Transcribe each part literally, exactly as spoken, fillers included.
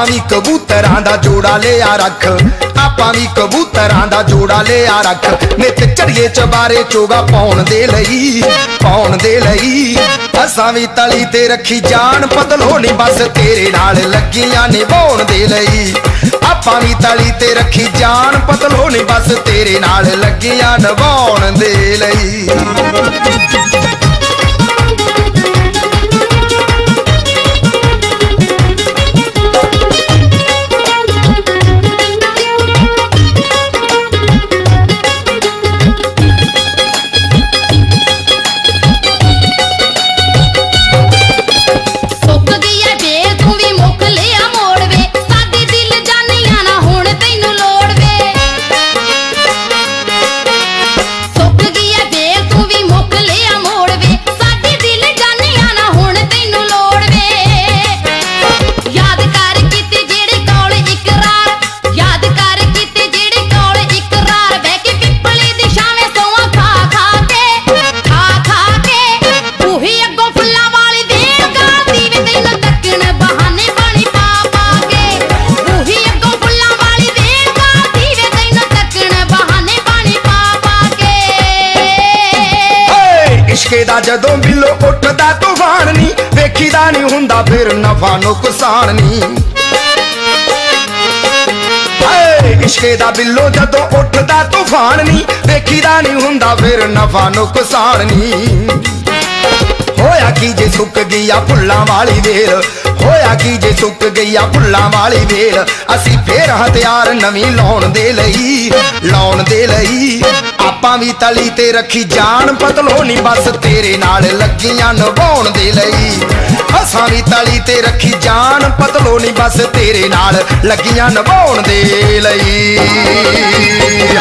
आपां वी कबूतरां दा जोड़ा लिया रख, आपां वी कबूतरां दा जोड़ा लिया रख। नित चढ़िए चबारे चोगा पाउण दे लई, पाउण दे लई। असां वी तली ते रखी जान पतलो नी बस तेरे नाल लगियां निभाउण दे लई। आपां वी तली ते रखी जान पतलो नी बस तेरे नाल लगियां निभाउण दे लई। इश्के दा जदों बिलो उठदा तूफान नी, वेखीदा नहीं हुंदा फिर नफा नुकसान नी। इश्के दा बिलो जदों उठदा तूफान नी, वेखीदा नहीं हुंदा फिर नफा नुकसान नी। होया की जे सुक गईया फुल्लां वाली वेल, होया की जे सुक गईया फुल्लां वाली वेल। असी फिर हथियार नवीं लाउण दे लई, लाउण दे लई। आपां वी तली ते रखी जान पतलो नी बस तेरे नाल लगियां निभाउण दे लई। असां वी तली ते रखी जान पतलो नी बस तेरे नाल लगियां निभाउण दे लई।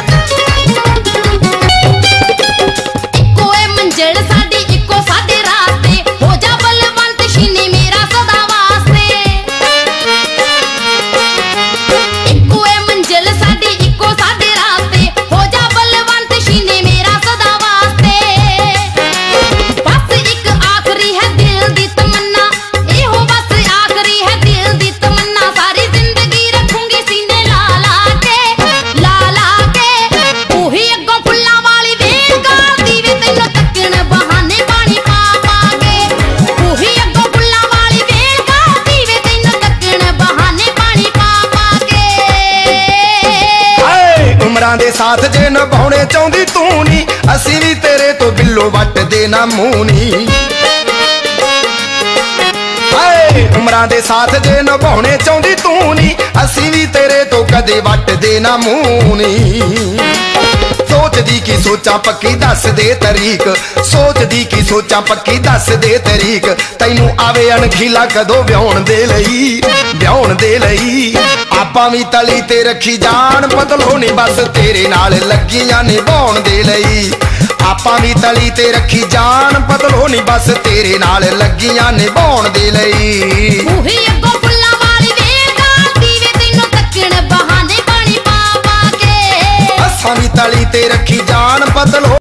दे साथ जे निभाउणे चाहुंदी तू नी, असी भी तेरे तो बिल्लो वट देना मूंह नी। उमरां दे साथ जे निभाउणे चाहुंदी तू नी, असी भी तेरे तो कदे वट देना मूंह नी। सोचदी की सोचा पक्की दस दे तरीक, सोचदी की सोचा पक्की दस दे तरीक। तैनू आवे अणखीला कदों ब्याउण दे लई, ब्याउण दे लई। आपां वी तली ते रखी जान पतलो नी बस तेरे नाल लगियां निभाउण दे लई। आपां वी तली ते रखी जान पतलो नी बस तेरे नाल लगियां निभाउण दे लई। असां वी तली ते रखी जान पतलो